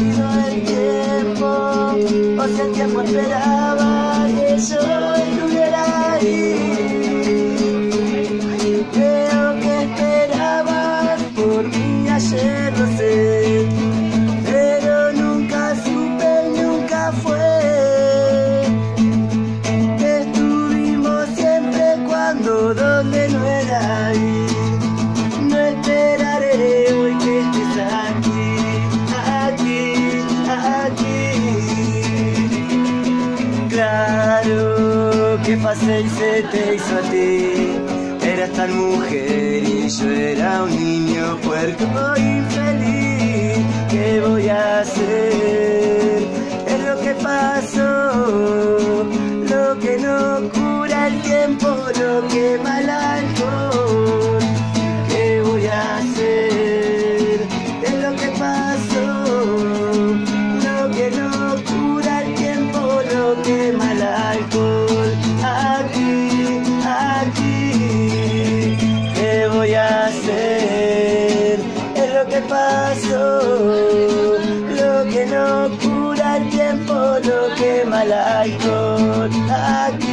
sido el tiempo, o si el tiempo esperaba que yo estuviera ahí. Creo que esperabas por mí ayer, no sé, pero nunca supe y nunca fue. Estuvimos siempre cuando donde no era ahí. No esperaré hoy que estés aquí, aquí, aquí. Claro que pasé y se te hizo a ti. Eras tan mujer y yo era un niño puerco infeliz. ¿Qué voy a hacer? Es lo que pasó, lo que no cura el tiempo, lo quema el alcohol. ¿Qué voy a hacer? Es lo que pasó, lo que no cura el tiempo, lo quema el alcohol. Aquí, aquí. ¿Qué voy a hacer? Es lo que pasó, lo que no cura el tiempo, lo quema el alcohol. Aquí.